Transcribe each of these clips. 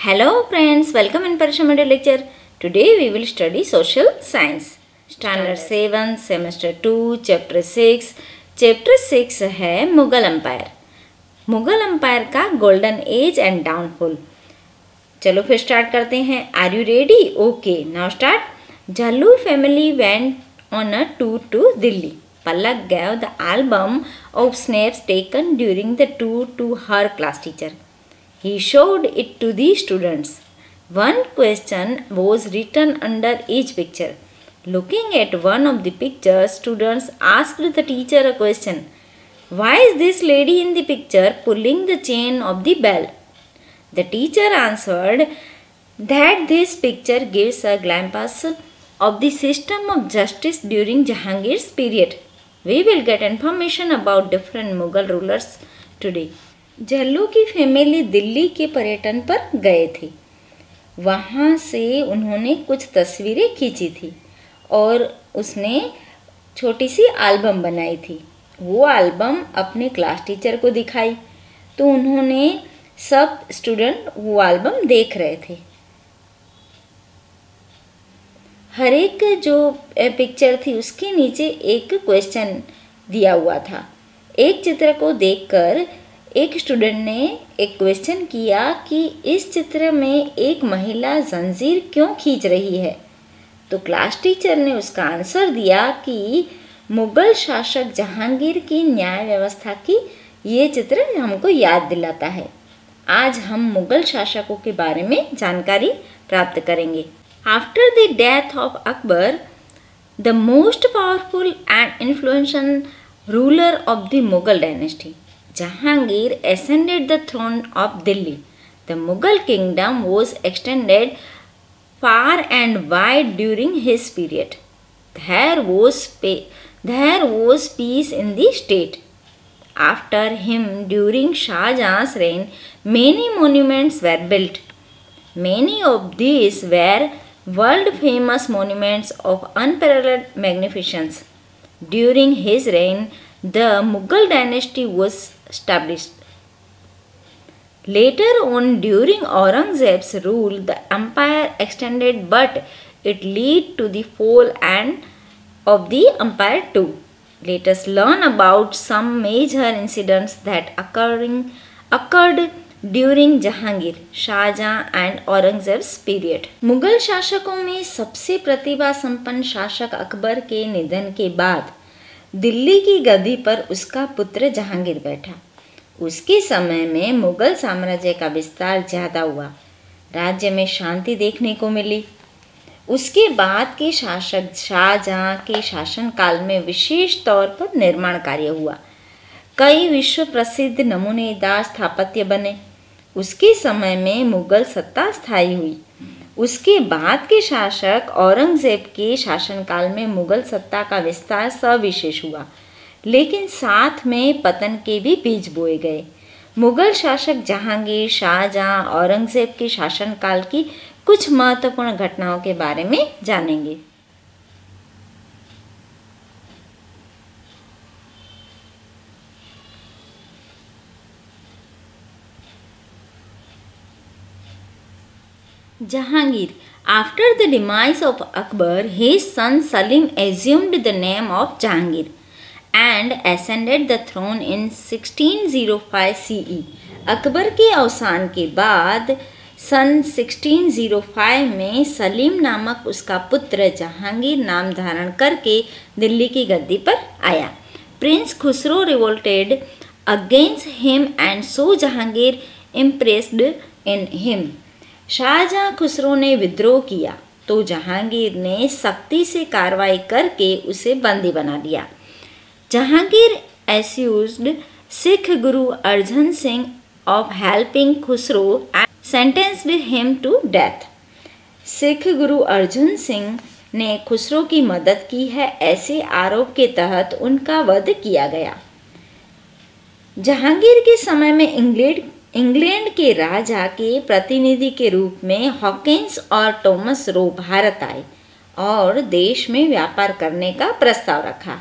Hello friends, welcome in Parashamada lecture. Today we will study social science. Standard 7, semester 2, chapter 6. Chapter 6 है Mughal empire. Mughal empire का golden age and downfall. चलो फिर start करते हैं. Are you ready? Okay, now start. Jallu family went on a tour to Delhi. Palak gave the album of snaps taken during the tour to her class teacher. He showed it to the students. One question was written under each picture. Looking at one of the pictures, students asked the teacher a question. Why is this lady in the picture pulling the chain of the bell? The teacher answered that this picture gives a glimpse of the system of justice during Jahangir's period. We will get information about different Mughal rulers today. Jallu की family Delhi के पर्यटन पर गए थे. वहाँ से उन्होंने कुछ तस्वीरें खींची थी और उसने छोटी सी एल्बम बनाई थी. वो एल्बम अपने क्लास टीचर को दिखाई तो उन्होंने सब स्टूडेंट वो एल्बम देख रहे थे. हर एक जो पिक्चर थी उसके नीचे एक क्वेश्चन दिया हुआ था. एक चित्र को देखकर एक स्टूडेंट ने एक क्वेश्चन किया कि इस चित्र में एक महिला जंजीर क्यों खींच रही है. तो क्लास टीचर ने उसका आंसर दिया कि मुगल शासक जहांगीर की न्याय व्यवस्था की ये चित्र हमको याद दिलाता है. आज हम मुगल शासकों के बारे में जानकारी प्राप्त करेंगे. After the death of Akbar, the most powerful and influential ruler of the Mughal dynasty, Jahangir ascended the throne of Delhi. The Mughal kingdom was extended far and wide during his period. There was peace in the state. After him, during Shah Jahan's reign, many monuments were built. Many of these were world-famous monuments of unparalleled magnificence. During his reign, the Mughal dynasty was established. Later on, during Aurangzeb's rule, the empire extended, but it led to the fall of the empire too. Let us learn about some major incidents that occurred during Jahangir, Shahjahan and Aurangzeb's period. Mughal शासकों में सबसे प्रतिभा संपन्न शासक अकबर के निधन के बाद दिल्ली की गद्दी पर उसका पुत्र जहांगीर बैठा. उसके समय में मुगल साम्राज्य का विस्तार ज़्यादा हुआ. राज्य में शांति देखने को मिली. उसके बाद के शासक शाहजहां के शासनकाल में विशेष तौर पर निर्माण कार्य हुआ. कई विश्व प्रसिद्ध नमूनेदार स्थापत्य बने. उसके समय में मुगल सत्ता स्थायी हुई. उसके बाद के शासक औरंगजेब के शासनकाल में मुगल सत्ता का विस्तार सविशेष हुआ, लेकिन साथ में पतन के भी बीज बोए गए. मुगल शासक जहांगीर, शाहजहां, औरंगजेब के शासनकाल की कुछ महत्वपूर्ण घटनाओं के बारे में जानेंगे. Jahangir. After the demise of Akbar, his son Salim assumed the name of Jahangir and ascended the throne in 1605 CE. Akbar के अवसान के बाद सन 1605 में सलीम नामक उसका पुत्र जहांगीर नाम धारण करके दिल्ली की गद्दी पर आया. Prince Khusro revolted against him and so Jahangir impressed in him. Shahjahan Khusro ने विद्रोह किया तो जहांगीर ने सख्ती से कार्रवाई करके उसे बंदी बना लिया. Jahangir accused Sikh Guru Arjan Singh of helping Khusro and sentenced him to death. Sikh गुरु अर्जुन सिंह ने खुसरो की मदद की है, ऐसे आरोप के तहत उनका वध किया गया. जहांगीर के समय में इंग्लैंड के राजा के प्रतिनिधि के रूप में हॉकिंस और थॉमस रो भारत आए और देश में व्यापार करने का प्रस्ताव रखा.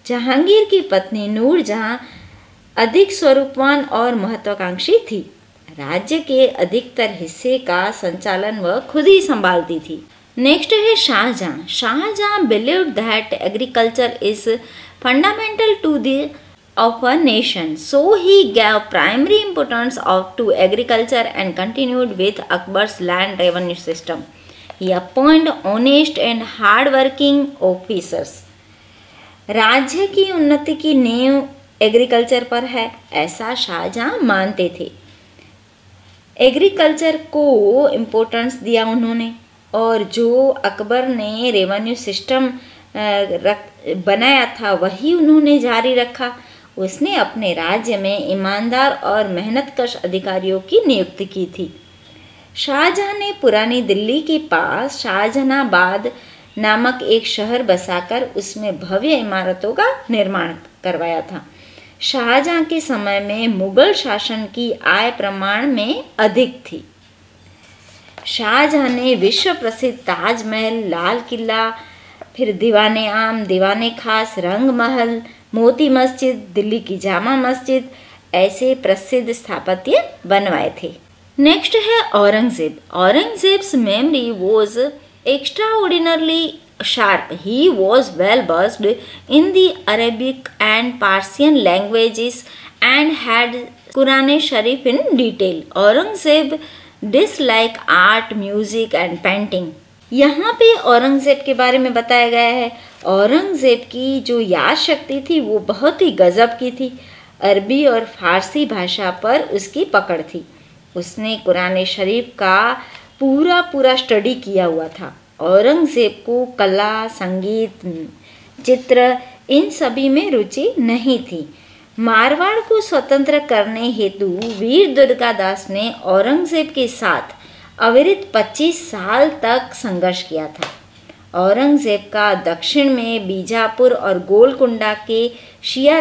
जहांगीर की पत्नी नूरजहां अधिक स्वरूपवान और महत्वाकांक्षी थी. राज्य के अधिकतर हिस्से का संचालन वह खुद ही संभालती थी। नेक्स्ट है Shahjahan. Shahjahan believed that agriculture is fundamental to the of a nation, so he gave primary importance to agriculture and continued with Akbar's land revenue system. He appointed honest and hard-working officers. राज्य की उन्नति की नींव agriculture पर है, ऐसा शाहजहां मानते थे। एग्रीकल्चर को इम्पोर्टेंस दिया उन्होंने, और जो अकबर ने रेवेन्यू सिस्टम बनाया था वही उन्होंने जारी रखा। उसने अपने राज्य में ईमानदार और मेहनतकश अधिकारियों की नियुक्ति की थी। शाहजहां ने पुरानी दिल्ली के पास शाहजहानाबाद नामक एक शहर बसाकर उसमें भव्य इमारतों का निर्माण करवाया था। शाहजहां के समय में मुगल शासन की आय प्रमाण में अधिक थी। शाहजहां ने विश्व प्रसिद्ध ताजमहल, लाल किला, फिर दीवाने आम, दीवाने खास, रंग महल, मोती मस्जिद, दिल्ली की जामा मस्जिद ऐसे प्रसिद्ध स्थापत्य बनवाए थे। नेक्स्ट है Aurangzeb. Aurangzeb's memory was extraordinarily sharp. He was well versed in the Arabic and Persian languages and had Quran Sharif in detail. Aurangzeb disliked art, music and painting. यहाँ पे औरंगजेब के बारे में बताया गया है। औरंगजेब की जो याद शक्ति थी वो बहुत ही गजब की थी। अरबी और फारसी भाषा पर उसकी पकड़ थी। उसने कुरान शरीफ का पूरा स्टडी किया हुआ था। औरंगजेब को कला, संगीत, चित्र इन सभी में रुचि नहीं थी। मारवाड़ को स्वतंत्र करने हेतु वीर दुर्गादास ने औरंगजेब के साथ अविरत 25 साल तक संघर्ष किया था। औरंगजेब का दक्षिण में बीजापुर और गोलकुंडा के शिया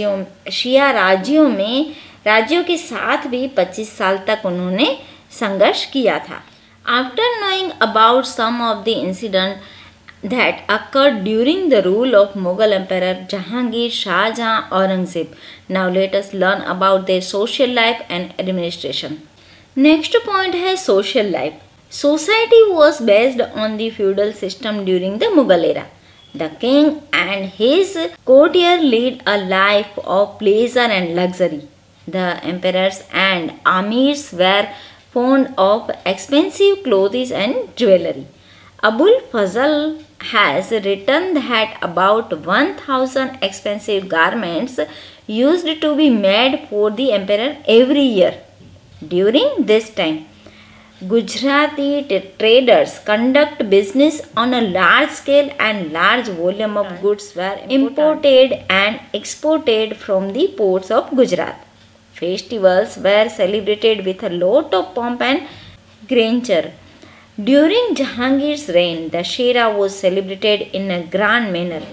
राज्यों के साथ भी 25 साल तक उन्होंने संघर्ष किया था। After knowing about some of the incidents that occurred during the rule of Mughal Emperor Jahangir, Shah Jahan, Aurangzeb, now let us learn about their social life and administration. Next point है social life. Society was based on the feudal system during the Mughal era. The king and his courtiers led a life of pleasure and luxury. The emperors and amirs were fond of expensive clothes and jewelry. Abul Fazl has written that about 1,000 expensive garments used to be made for the emperor every year. During this time, Gujarati traders conduct business on a large scale and large volume of goods were imported and exported from the ports of Gujarat. Festivals were celebrated with a lot of pomp and grandeur. During Jahangir's reign, Dussehra was celebrated in a grand manner.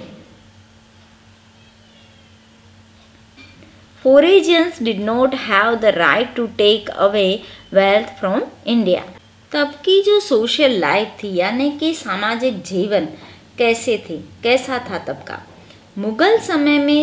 Foreigners did not have the right to take away wealth from India. तब की जो social life थी यानी कि सामाजिक जीवन कैसा था तब का। मुगल समय में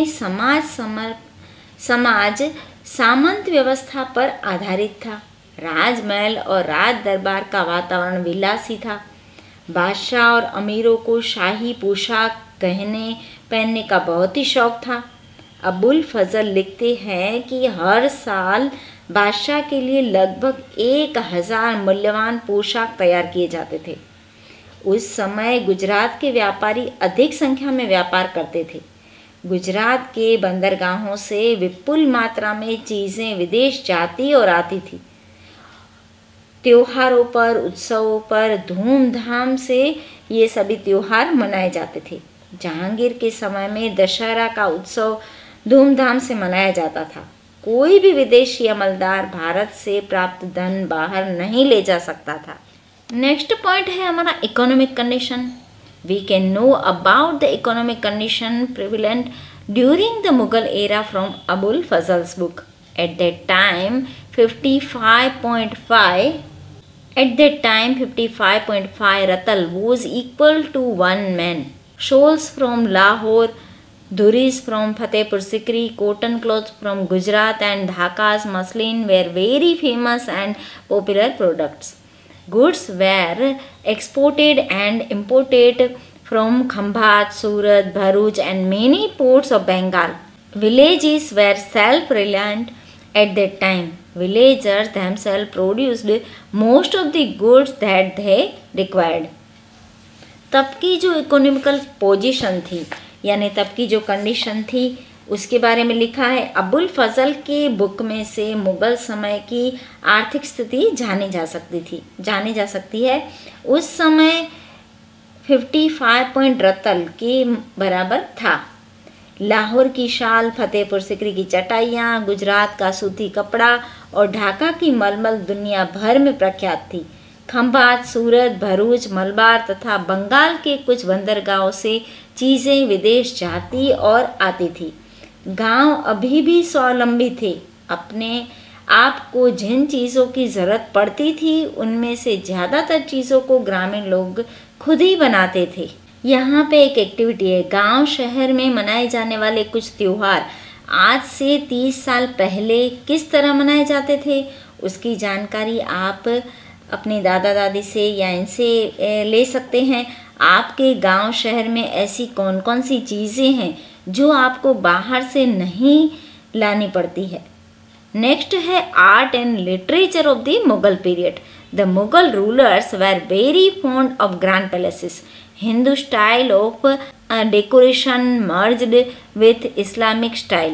समाज सामंत व्यवस्था पर आधारित था। राजमहल और राज दरबार का वातावरण विलासी था। बादशाह और अमीरों को शाही पोशाक, गहने पहनने का बहुत ही शौक था। अबुल फजल लिखते हैं कि हर साल बादशाह के लिए लगभग 1000 मूल्यवान पोशाक तैयार किए जाते थे। उस समय गुजरात के व्यापारी अधिक संख्या में व्यापार करते थे। गुजरात के बंदरगाहों से विपुल मात्रा में चीज़ें विदेश जाती और आती थी। त्योहारों पर, उत्सवों पर धूमधाम से ये सभी त्योहार मनाए जाते थे। जहांगीर के समय में दशहरा का उत्सव धूमधाम से मनाया जाता था। कोई भी विदेशी अमलदार भारत से प्राप्त धन बाहर नहीं ले जा सकता था। नेक्स्ट पॉइंट है हमारा economic condition. We can know about the economic condition prevalent during the Mughal era from Abul Fazl's book. At that time, 55.5 ratal was equal to 1 man. Shawls from Lahore Dhuris from Fatehpur Sikri, cotton clothes from Gujarat and Dhaka's muslin were very famous and popular products. Goods were exported and imported from Khambat, Surat, Bharuch and many ports of Bengal. Villages were self-reliant at that time. Villagers themselves produced most of the goods that they required. तब की जो economical position थी यानी तब की जो condition थी उसके बारे में लिखा है। अबुल फजल के बुक में से मुग़ल समय की आर्थिक स्थिति जानी जा सकती है। उस समय 55 पॉइंट रत्तल के बराबर था। लाहौर की शाल, फतेहपुर सिकरी की चटाइयाँ, गुजरात का सूती कपड़ा और ढाका की मलमल दुनिया भर में प्रख्यात थी। खंभात, सूरत, भरूच, मलबार तथा बंगाल के कुछ बंदरगाहों से चीज़ें विदेश जाती और आती थी। गांव अभी भी स्वावलंबी थे। अपने आप को जिन चीज़ों की ज़रूरत पड़ती थी उनमें से ज़्यादातर चीज़ों को ग्रामीण लोग खुद ही बनाते थे। यहाँ पे एक एक्टिविटी है। गांव शहर में मनाए जाने वाले कुछ त्यौहार आज से 30 साल पहले किस तरह मनाए जाते थे उसकी जानकारी आप अपने दादा दादी से या इनसे ले सकते हैं। आपके गांव शहर में ऐसी कौन कौन सी चीज़ें हैं जो आपको बाहर से नहीं लानी पड़ती है। नेक्स्ट है art and literature of the Mughal period. The Mughal rulers were very fond of grand palaces. Hindu style of decoration merged with Islamic style,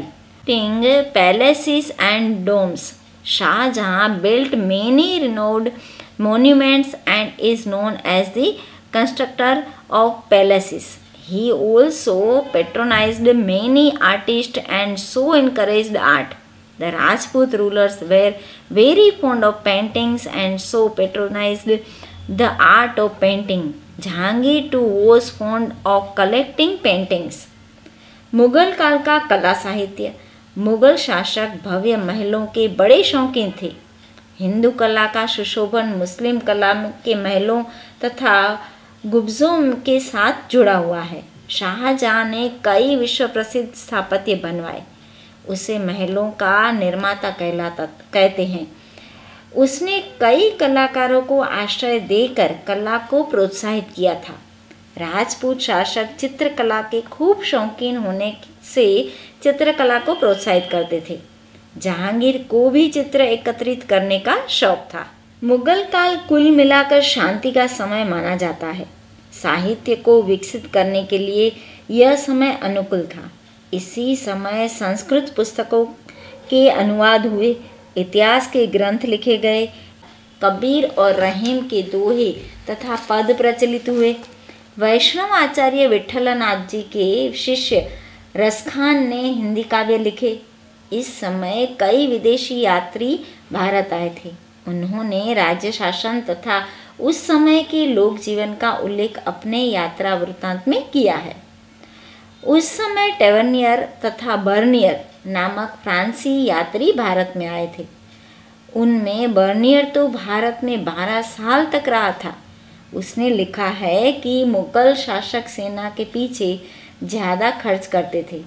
palaces and domes. Shah Jahan built many renowned monuments and is known as the constructor of palaces. He also patronized many artists and so encouraged art. The Rajput rulers were very fond of paintings and so patronized the art of painting. Jahangir too was fond of collecting paintings. Mughal काल का कला साहित्य। मुगल शासक भव्य महलों के बड़े शौकीन थे। हिंदू कला का सुशोभन मुस्लिम कला के महलों तथा गुब्जों के साथ जुड़ा हुआ है। शाहजहां ने कई विश्व प्रसिद्ध स्थापत्य बनवाए। उसे महलों का निर्माता कहते हैं। उसने कई कलाकारों को आश्रय देकर कला को प्रोत्साहित किया था। राजपूत शासक चित्रकला के खूब शौकीन होने से चित्रकला को प्रोत्साहित करते थे। जहांगीर को भी चित्र एकत्रित करने का शौक था। मुगल काल कुल मिलाकर शांति का समय माना जाता है। साहित्य को विकसित करने के लिए यह समय अनुकूल था। इसी समय संस्कृत पुस्तकों के अनुवाद हुए, इतिहास के ग्रंथ लिखे गए, कबीर और रहीम के दोहे तथा पद प्रचलित हुए। वैष्णव आचार्य विठलनाथ जी के शिष्य रसखान ने हिंदी काव्य लिखे। इस समय कई विदेशी यात्री भारत आए थे। उन्होंने राज्य शासन तथा उस समय के लोक जीवन का उल्लेख अपने यात्रा वृत्तांत में किया है। उस समय टेवर्नियर तथा बर्नियर नामक फ्रांसी यात्री भारत में आए थे। उनमें बर्नियर तो भारत में 12 साल तक रहा था। उसने लिखा है कि मुगल शासक सेना के पीछे ज़्यादा खर्च करते थे।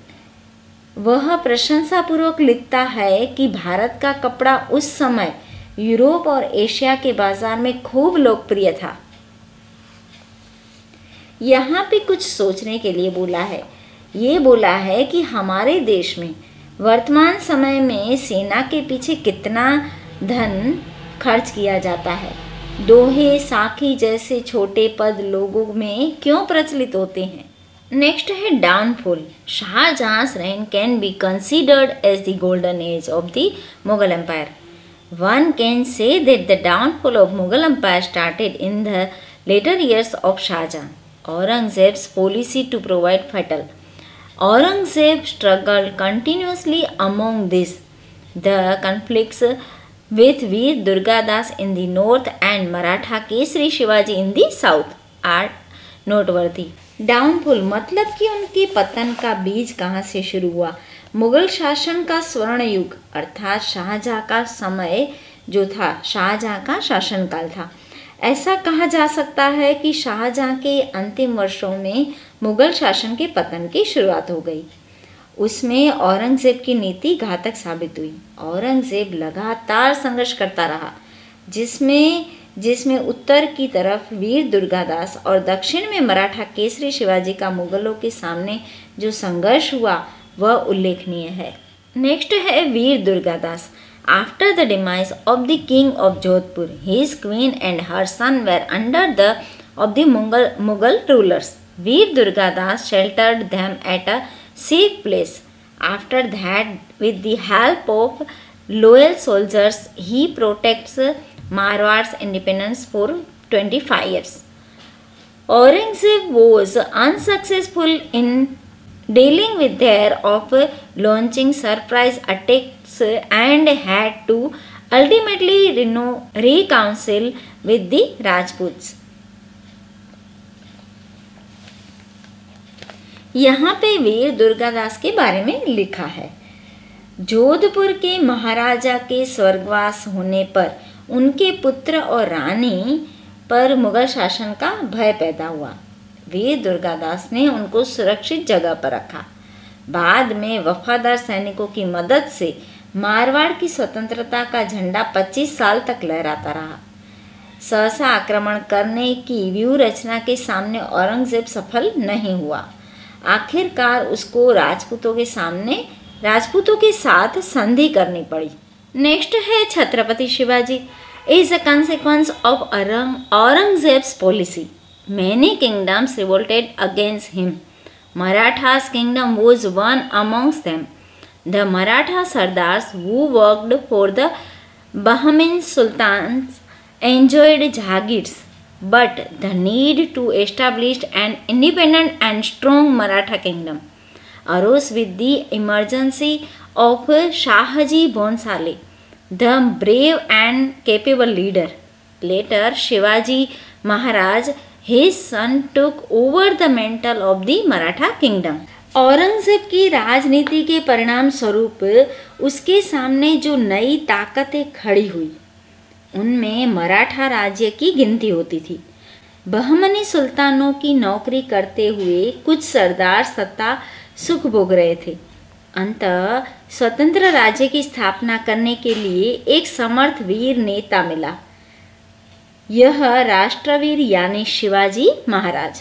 वह प्रशंसापूर्वक लिखता है कि भारत का कपड़ा उस समय यूरोप और एशिया के बाजार में खूब लोकप्रिय था। यहाँ पे कुछ सोचने के लिए बोला है। ये बोला है कि हमारे देश में वर्तमान समय में सेना के पीछे कितना धन खर्च किया जाता है। दोहे, साखी जैसे छोटे पद लोगों में क्यों प्रचलित होते हैं। नेक्स्ट है downfall. Shahjahan's reign can be considered as the golden age of the Mughal empire. One can say that the downfall of Mughal Empire started in the later years of Shahjahan. Aurangzeb's policy to provide fatal. Aurangzeb struggled continuously among these. The conflicts with Veer Durgadas in the north and Maratha Kesari Shivaji in the south are noteworthy. Downfall मतलब कि उनके पतन का बीज कहाँ से शुरू हुआ। मुगल शासन का स्वर्ण युग अर्थात शाहजहां का समय जो था, शाहजहां का शासनकाल था। ऐसा कहा जा सकता है कि शाहजहां के अंतिम वर्षों में मुगल शासन के पतन की शुरुआत हो गई। उसमें औरंगज़ेब की नीति घातक साबित हुई। औरंगज़ेब लगातार संघर्ष करता रहा, जिसमें उत्तर की तरफ वीर दुर्गादास और दक्षिण में मराठा केसरी शिवाजी का मुगलों के सामने जो संघर्ष हुआ वह उल्लेखनीय है। नेक्स्ट है Veer Durgadas. After the demise of the king of Jodhpur, his queen and her son were under the of the Mughal rulers. Veer Durgadas sheltered them at a safe place. After that, with the help of loyal soldiers, he protects Marwad's independence for 25 years. Aurangzeb was unsuccessful in dealing with their of launching surprise attacks and had to ultimately reconcile with the Rajputs. यहाँ पे वीर दुर्गादास के बारे में लिखा है। जोधपुर के महाराजा के स्वर्गवास होने पर उनके पुत्र और रानी पर मुगल शासन का भय पैदा हुआ। वीर दुर्गादास ने उनको सुरक्षित जगह पर रखा। बाद में वफादार सैनिकों की मदद से मारवाड़ की स्वतंत्रता का झंडा 25 साल तक लहराता रहा। सहसा आक्रमण करने की व्यूह रचना के सामने औरंगजेब सफल नहीं हुआ। आखिरकार उसको राजपूतों के साथ संधि करनी पड़ी। नेक्स्ट है Chhatrapati Shivaji. Is a consequence of Aurangzeb's policy, many kingdoms revolted against him. Maratha's kingdom was one amongst them. The Maratha Sardars who worked for the Bahman sultans enjoyed Jagirs, but the need to establish an independent and strong Maratha kingdom arose with the emergence of Shahaji Bhonsale, the brave and capable leader. Later, Shivaji Maharaj, his son, took over the mantle of the Maratha kingdom. Aurangzeb की राजनीति के परिणाम स्वरूप उसके सामने जो नई ताकतें खड़ी हुई उनमें मराठा राज्य की गिनती होती थी। बहमनी सुल्तानों की नौकरी करते हुए कुछ सरदार सत्ता सुख भोग रहे थे। अंततः स्वतंत्र राज्य की स्थापना करने के लिए एक समर्थ वीर नेता मिला, यह राष्ट्रवीर यानी शिवाजी महाराज।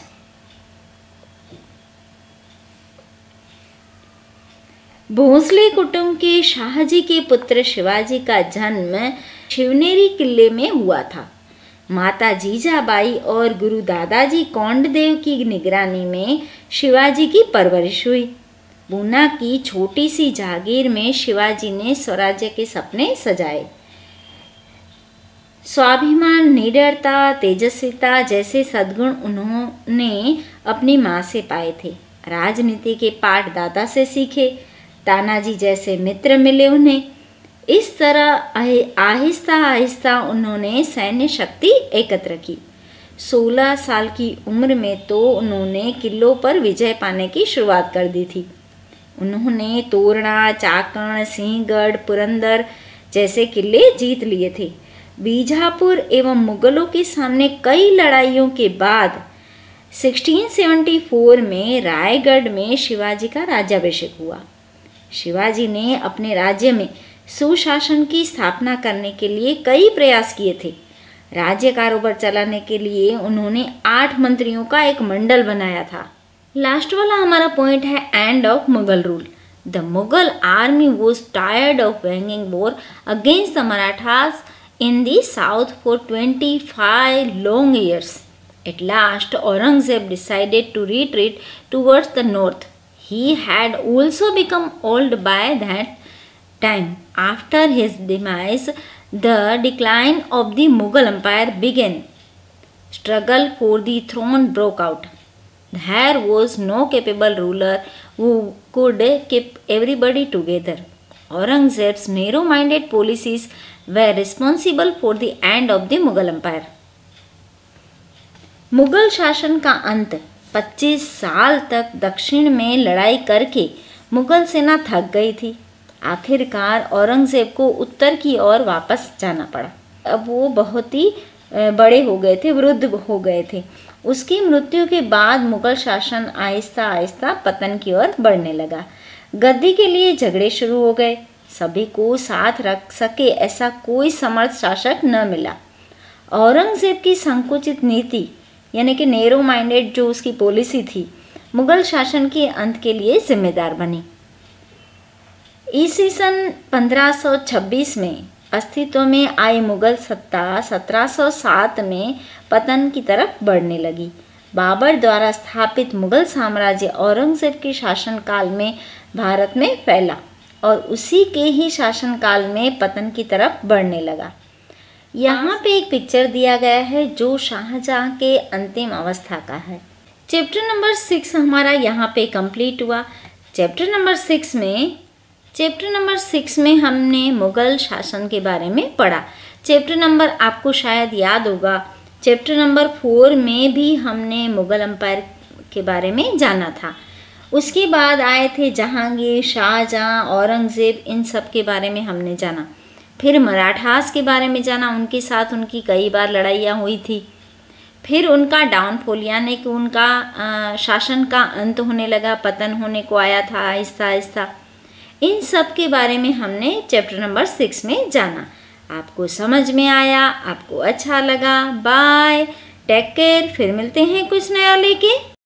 भोंसले कुटुंब के शाहजी के पुत्र शिवाजी का जन्म शिवनेरी किले में हुआ था। माता जीजाबाई और गुरु दादाजी कोंडदेव की निगरानी में शिवाजी की परवरिश हुई। पूना की छोटी सी जागीर में शिवाजी ने स्वराज्य के सपने सजाए। स्वाभिमान, निडरता, तेजस्विता जैसे सद्गुण उन्होंने अपनी माँ से पाए थे। राजनीति के पाठ दादा से सीखे। तानाजी जैसे मित्र मिले उन्हें। इस तरह आहिस्ता आहिस्ता उन्होंने सैन्य शक्ति एकत्र की। 16 साल की उम्र में तो उन्होंने किलों पर विजय पाने की शुरुआत कर दी थी। उन्होंने तोरणा, चाकण, सिंहगढ़, पुरंदर जैसे किले जीत लिए थे। बीजापुर एवं मुगलों के सामने कई लड़ाइयों के बाद 1674 में रायगढ़ में शिवाजी का राज्याभिषेक हुआ। शिवाजी ने अपने राज्य में सुशासन की स्थापना करने के लिए कई प्रयास किए थे। राज्य कारोबार चलाने के लिए उन्होंने 8 मंत्रियों का एक मंडल बनाया था। लास्ट वाला हमारा पॉइंट है end of Mughal rule. The Mughal army was tired of waging war against the Marathas in the south for 25 long years. At last, Aurangzeb decided to retreat towards the north. He had also become old by that time. After his demise, the decline of the Mughal Empire began. Struggle for the throne broke out. There was no capable ruler who could keep everybody together. Aurangzeb's narrow-minded policies were responsible for the end of the Mughal Empire. Mughal शासन का अंत 25 साल तक दक्षिण में लड़ाई करके मुगल सेना थक गई थी। आखिरकार औरंगजेब को उत्तर की ओर वापस जाना पड़ा। अब वो बहुत ही बड़े हो गए थे, वृद्ध हो गए थे। उसकी मृत्यु के बाद मुगल शासन आहिस्ता आहिस्ता पतन की ओर बढ़ने लगा। गद्दी के लिए झगड़े शुरू हो गए। सभी को साथ रख सके ऐसा कोई समर्थ शासक न मिला। औरंगजेब की संकुचित नीति यानी कि नैरो माइंडेड जो उसकी पॉलिसी थी, मुगल शासन के अंत के लिए जिम्मेदार बनी। ईस्वी सन 1526 में अस्तित्व में आई मुगल सत्ता 1707 में पतन की तरफ बढ़ने लगी। बाबर द्वारा स्थापित मुगल साम्राज्य औरंगजेब के शासनकाल में भारत में फैला और उसी के ही शासनकाल में पतन की तरफ बढ़ने लगा। यहाँ पे एक पिक्चर दिया गया है जो शाहजहां के अंतिम अवस्था का है। चैप्टर नंबर 6 हमारा यहाँ पे कंप्लीट हुआ। चैप्टर नंबर 6 में हमने मुगल शासन के बारे में पढ़ा। चैप्टर नंबर आपको शायद याद होगा, चैप्टर नंबर 4 में भी हमने मुगल एम्पायर के बारे में जाना था। उसके बाद आए थे जहांगीर, शाहजहां, औरंगजेब, इन सब के बारे में हमने जाना। फिर मराठास के बारे में जाना, उनके साथ उनकी कई बार लड़ाइयाँ हुई थी। फिर उनका डाउनफॉल यानी कि उनका शासन का अंत होने लगा, पतन होने को आया था आहिस्ता आहिस्ता। इन सब के बारे में हमने चैप्टर नंबर 6 में जाना। आपको समझ में आया, आपको अच्छा लगा? Bye, take care. फिर मिलते हैं कुछ नया लेके।